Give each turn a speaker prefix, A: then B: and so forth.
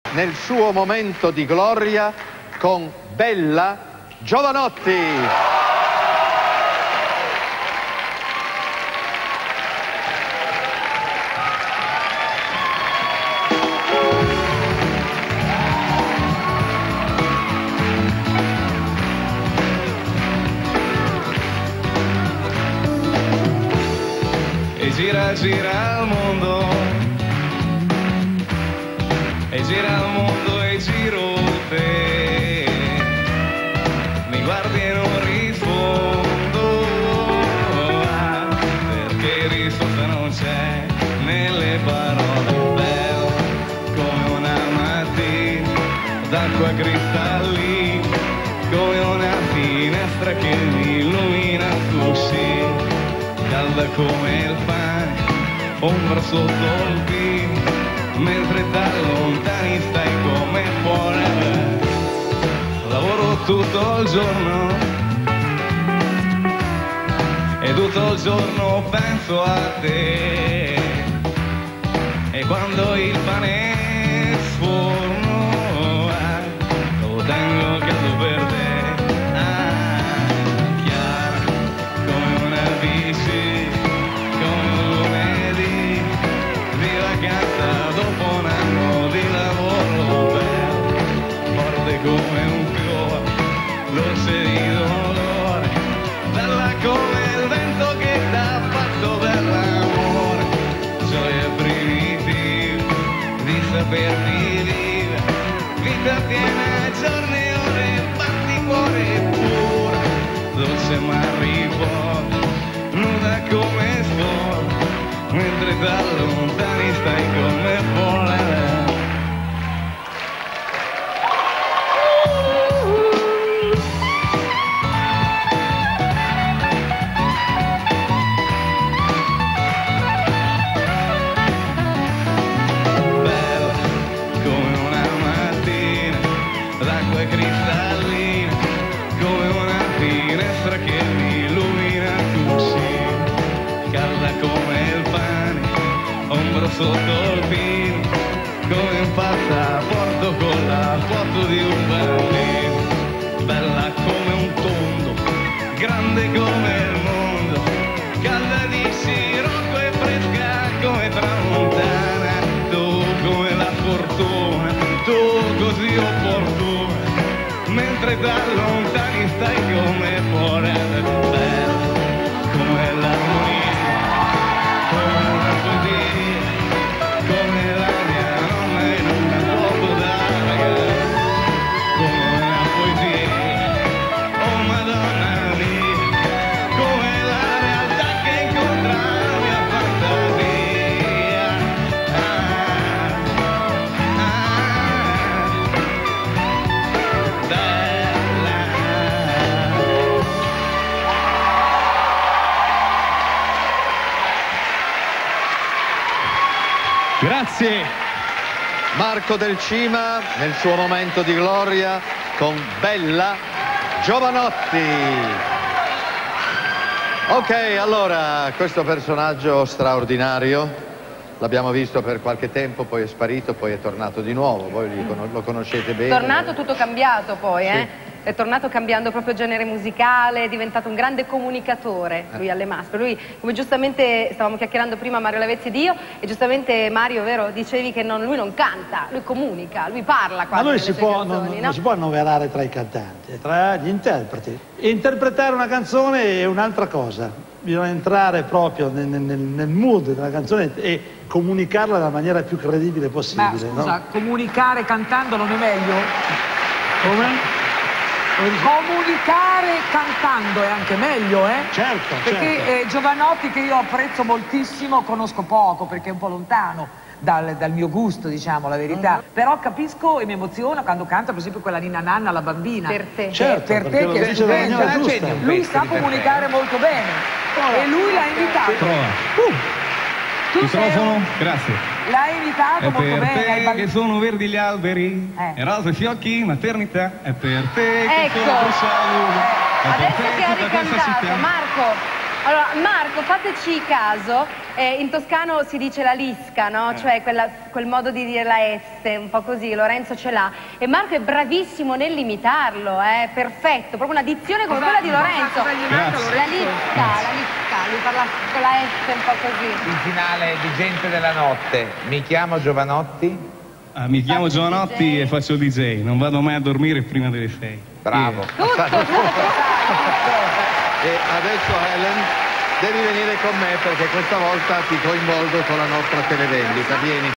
A: nel suo momento di gloria con Bella Giovanotti.
B: E gira, gira il mondo, e gira il mondo e giro te, mi guardi e non rispondo, perché risposta non c'è nelle parole, bello come una mattina d'acqua cristallina, come una finestra che mi illumina, tu sì, calda come il pane, ombra sotto il vino, mentre da lontani stai come forever. Lavoro tutto il giorno e tutto il giorno penso a te, e quando il pane sforno lo tengo caldo per te. Dopo un anno di lavoro bello, forte come un fiore, dolce di dolore, bella come il vento che t'ha fatto dell'amore, gioia primitiva di saperti vivere, vita piena, giorni e ore, batti cuore pure, dolce ma riposa, nuda come scuola, mentre da lontani stai come forever. Bella come una mattina d'acqua cristallina, come una finestra che mi illumina, tu sì, calda come il pane, ombra sotto il vino, come un passaporto con la foto di un bambino, bella come un tondo, grande come il mondo, calda di scirocco e fresca come tramontana, tu come la fortuna, tu così opportuna, mentre da lontani stai come forever, bella come l'armonia, come la mia nonna in una foto d'aria, come una poesia, oh Madonna mia, come la realtà che incontra la mia fantasia. Bella.
A: Grazie. Marco Del Cima nel suo momento di gloria con Bella Giovanotti. Ok, allora, questo personaggio straordinario l'abbiamo visto per qualche tempo, poi è sparito, poi è tornato di nuovo. Voi lo conoscete bene.
C: Tornato tutto cambiato poi, sì. È tornato cambiando proprio genere musicale, è diventato un grande comunicatore, lui alle maschere. Lui, come giustamente stavamo chiacchierando prima Mario Lavezzi ed io, e giustamente Mario, vero, dicevi che lui non canta, lui comunica, lui parla quasi.
D: Ma lui non si può annoverare tra i cantanti, tra gli interpreti. Interpretare una canzone è un'altra cosa, bisogna entrare proprio nel mood della canzone e comunicarla nella maniera più credibile possibile.
E: Ma scusa,
D: no?
E: comunicare cantando non è meglio?
D: Come?
E: Comunicare cantando è anche meglio, eh?
D: Certo,
E: perché
D: certo.
E: Giovanotti, che io apprezzo moltissimo, conosco poco perché è un po' lontano dal mio gusto, diciamo la verità. Però capisco e mi emoziona quando canta, per esempio, quella Ninna Nanna, la bambina.
C: Per te.
D: Certo,
E: per te che è stupenda. Lui sa comunicare molto bene. E lui l'ha invitato.
B: Microfono, grazie.
E: L'hai invitato molto bene.
B: È per te che sono verdi gli alberi, e rosa i fiocchi, maternità, è per te che
C: Ecco.
B: sono salute.
C: Adesso che ha ricantato, Marco, Allora, Marco, fateci caso, in toscano si dice la lisca, no? Cioè quel modo di dire la S, un po' così, Lorenzo ce l'ha. E Marco è bravissimo nell'imitarlo, perfetto, proprio una dizione come quella di Lorenzo. La lisca, lui parla con la S un po' così.
F: Il finale di Gente della Notte. Mi chiamo Giovanotti.
B: Mi chiamo Giovanotti e faccio DJ, non vado mai a dormire prima delle 6.
F: Bravo.
C: Tutto.
A: E adesso Helen devi venire con me perché questa volta ti coinvolgo con la nostra televendita. Vieni.